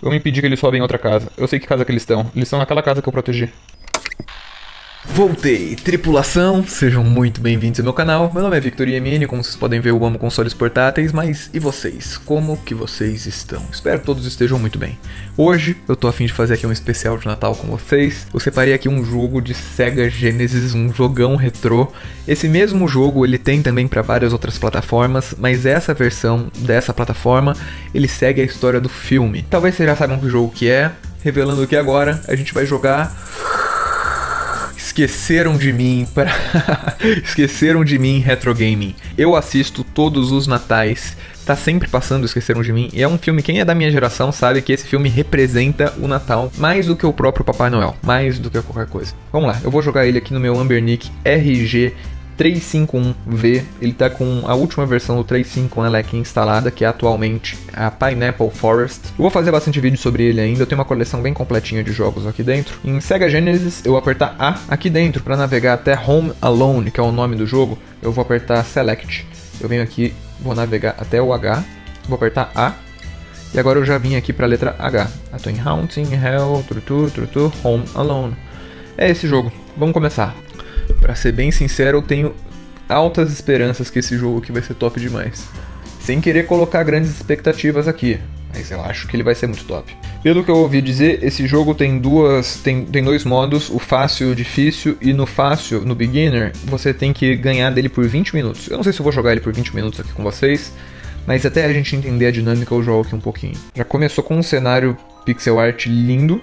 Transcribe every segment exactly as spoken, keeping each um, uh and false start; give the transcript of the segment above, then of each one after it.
Vamos impedir que eles sobem em outra casa. Eu sei que casa que eles estão. Eles estão naquela casa que eu protegi. Voltei, tripulação, sejam muito bem-vindos ao meu canal. Meu nome é Victor I M N, como vocês podem ver eu amo consoles portáteis, mas e vocês? Como que vocês estão? Espero que todos estejam muito bem. Hoje eu tô a fim de fazer aqui um especial de Natal com vocês. Eu separei aqui um jogo de Sega Genesis, um jogão retrô. Esse mesmo jogo ele tem também para várias outras plataformas, mas essa versão dessa plataforma ele segue a história do filme. Talvez vocês já saibam que jogo que é, revelando que agora a gente vai jogar... Esqueceram de mim para Esqueceram de mim Retro Gaming. Eu assisto todos os natais. Tá sempre passando Esqueceram de Mim. E é um filme, quem é da minha geração sabe que esse filme representa o Natal mais do que o próprio Papai Noel, mais do que qualquer coisa. Vamos lá, eu vou jogar ele aqui no meu Ambernic R G trezentos e cinquenta e um V, ele tá com a última versão do trezentos e cinquenta e um aqui instalada, que é atualmente a Pineapple Forest. Eu vou fazer bastante vídeo sobre ele ainda, eu tenho uma coleção bem completinha de jogos aqui dentro. Em Sega Genesis, eu vou apertar A aqui dentro para navegar até Home Alone, que é o nome do jogo. Eu vou apertar Select, eu venho aqui, vou navegar até o H, vou apertar A. E agora eu já vim aqui para a letra H. Eu tô em Haunting, Hell, Trutu, Trutu, Home Alone. É esse jogo, vamos começar. Pra ser bem sincero, eu tenho altas esperanças que esse jogo aqui vai ser top demais. Sem querer colocar grandes expectativas aqui, mas eu acho que ele vai ser muito top. Pelo que eu ouvi dizer, esse jogo tem duas, tem, tem dois modos, o fácil e o difícil, e no fácil, no beginner, você tem que ganhar dele por vinte minutos. Eu não sei se eu vou jogar ele por vinte minutos aqui com vocês, mas até a gente entender a dinâmica eu jogo aqui um pouquinho. Já começou com um cenário pixel art lindo.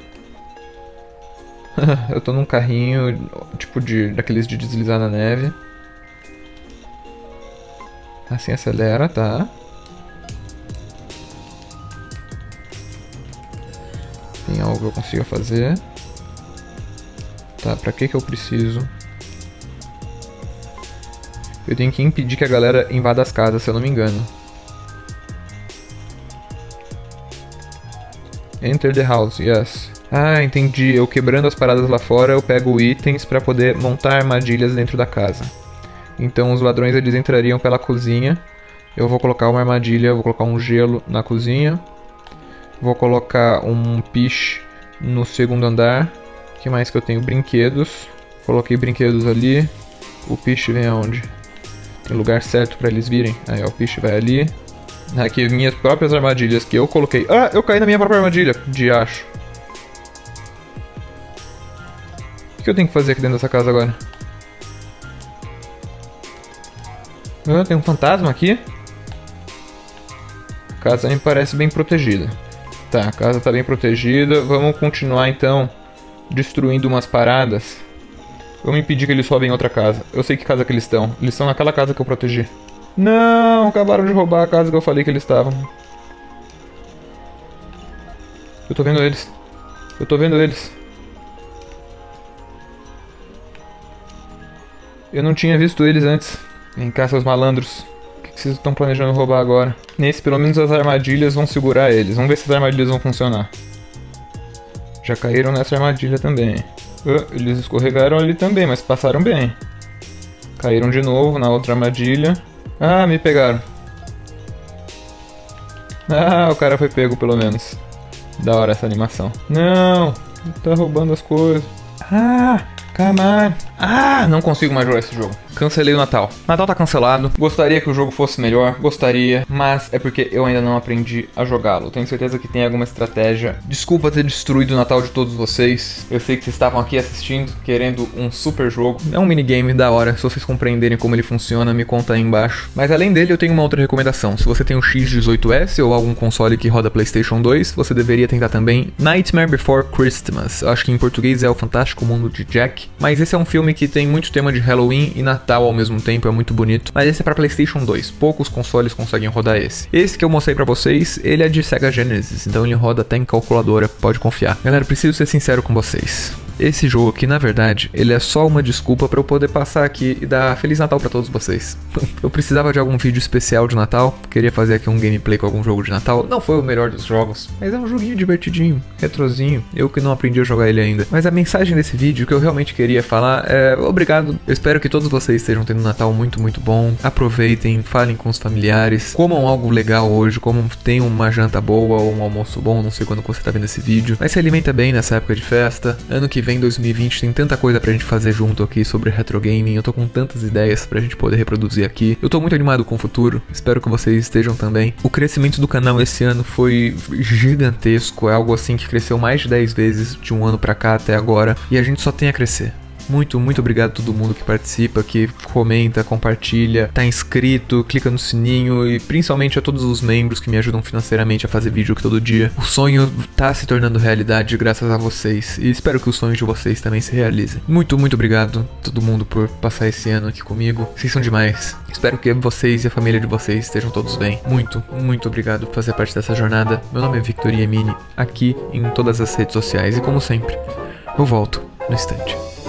Eu tô num carrinho, tipo de daqueles de deslizar na neve. Assim acelera, tá? Tem algo que eu consiga fazer. Tá, pra que que eu preciso? Eu tenho que impedir que a galera invada as casas, se eu não me engano. Enter the house, yes. Ah, entendi. Eu quebrando as paradas lá fora, eu pego itens para poder montar armadilhas dentro da casa. Então os ladrões eles entrariam pela cozinha. Eu vou colocar uma armadilha, vou colocar um gelo na cozinha. Vou colocar um piche no segundo andar. O que mais que eu tenho? Brinquedos. Coloquei brinquedos ali. O piche vem aonde? Tem lugar certo para eles virem. Aí ó, o piche vai ali. Aqui minhas próprias armadilhas que eu coloquei. Ah, eu caí na minha própria armadilha. Diacho. O que eu tenho que fazer aqui dentro dessa casa agora? Ah, tem um fantasma aqui? A casa me parece bem protegida. Tá, a casa tá bem protegida. Vamos continuar então destruindo umas paradas. Vamos impedir que eles sobem em outra casa. Eu sei que casa que eles estão. Eles estão naquela casa que eu protegi. Não, acabaram de roubar a casa que eu falei que eles estavam. Eu tô vendo eles. Eu tô vendo eles. Eu não tinha visto eles antes. Vem cá, seus malandros. O que vocês estão planejando roubar agora? Nesse, pelo menos as armadilhas vão segurar eles. Vamos ver se as armadilhas vão funcionar. Já caíram nessa armadilha também. Ah, eles escorregaram ali também, mas passaram bem. Caíram de novo na outra armadilha. Ah, me pegaram. Ah, o cara foi pego pelo menos. Da hora essa animação. Não, tá roubando as coisas. Ah, come on. Ah, não consigo mais jogar esse jogo. Cancelei o Natal. Natal tá cancelado. Gostaria que o jogo fosse melhor. Gostaria. Mas é porque eu ainda não aprendi a jogá-lo. Tenho certeza que tem alguma estratégia. Desculpa ter destruído o Natal de todos vocês. Eu sei que vocês estavam aqui assistindo, querendo um super jogo. É um minigame da hora. Se vocês compreenderem como ele funciona, me conta aí embaixo. Mas além dele, eu tenho uma outra recomendação. Se você tem um X dezoito S ou algum console que roda PlayStation dois, você deveria tentar também Nightmare Before Christmas. Eu acho que em português é O Fantástico Mundo de Jack. Mas esse é um filme que tem muito tema de Halloween e Natal ao mesmo tempo, é muito bonito. Mas esse é para PlayStation dois, poucos consoles conseguem rodar esse. Esse que eu mostrei pra vocês, ele é de Sega Genesis, então ele roda até em calculadora, pode confiar. Galera, preciso ser sincero com vocês. esse jogo aqui, na verdade, ele é só uma desculpa pra eu poder passar aqui e dar Feliz Natal pra todos vocês. Eu precisava de algum vídeo especial de Natal, queria fazer aqui um gameplay com algum jogo de Natal. Não foi o melhor dos jogos, mas é um joguinho divertidinho, retrozinho, eu que não aprendi a jogar ele ainda. Mas a mensagem desse vídeo que eu realmente queria falar é obrigado, eu espero que todos vocês estejam tendo um Natal muito, muito bom. Aproveitem, falem com os familiares, comam algo legal hoje, como tenham uma janta boa ou um almoço bom, não sei quando você tá vendo esse vídeo. Mas se alimenta bem nessa época de festa. Ano que vem, dois mil e vinte, tem tanta coisa pra gente fazer junto aqui sobre retro gaming. Eu tô com tantas ideias pra gente poder reproduzir aqui. Eu tô muito animado com o futuro, espero que vocês estejam também. O crescimento do canal esse ano foi gigantesco, é algo assim que cresceu mais de dez vezes de um ano pra cá até agora. E a gente só tem a crescer. Muito, muito obrigado a todo mundo que participa, que comenta, compartilha, tá inscrito, clica no sininho e principalmente a todos os membros que me ajudam financeiramente a fazer vídeo aqui todo dia. O sonho tá se tornando realidade graças a vocês e espero que os sonhos de vocês também se realizem. Muito, muito obrigado a todo mundo por passar esse ano aqui comigo. Vocês são demais. Espero que vocês e a família de vocês estejam todos bem. Muito, muito obrigado por fazer parte dessa jornada. Meu nome é Victor Yemini, aqui em todas as redes sociais e como sempre, eu volto no instante.